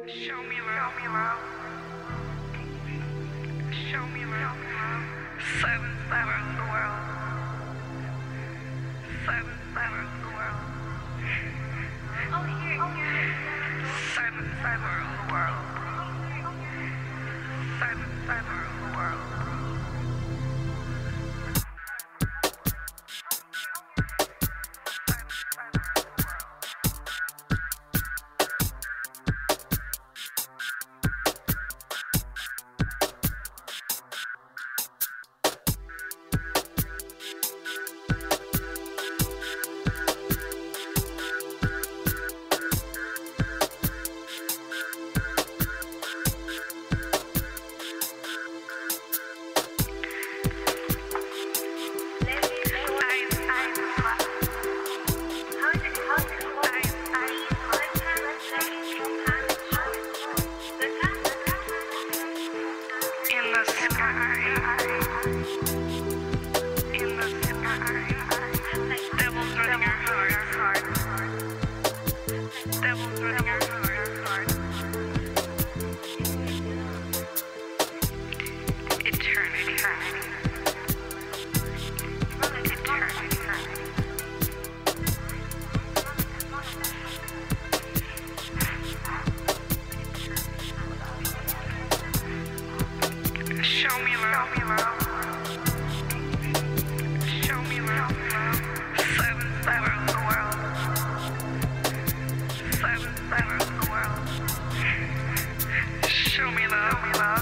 Show me love. Show me love. Seven of the world. Seven of the world. Oh, here. Seven of the world. Seven of the world. Show me love. Show me love. Seven of the world. Seven of the world. Show me love.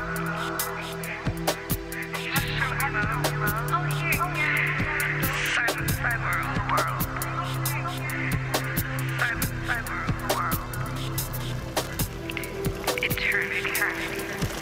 Show me love. Oh, here. Seven of the world. Seven of the world. Eternity.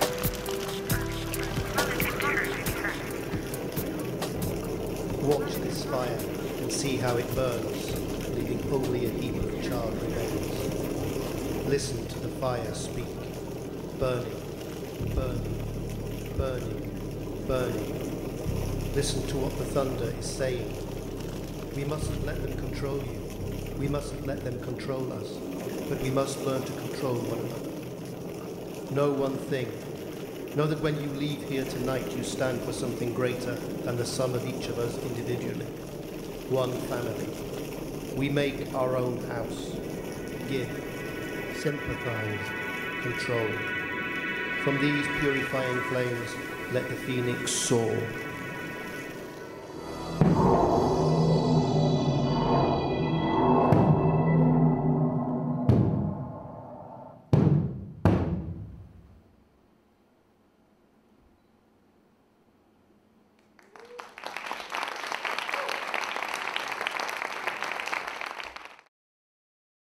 Watch this fire and see how it burns, leaving only a heap of charred remains. Listen to the fire speak, burning, burning, burning, burning. Listen to what the thunder is saying. We mustn't let them control you. We mustn't let them control us, but we must learn to control one another. Know one thing. Know that when you leave here tonight, you stand for something greater than the sum of each of us individually. One family. We make our own house. Give, sympathize, control. From these purifying flames, let the phoenix soar.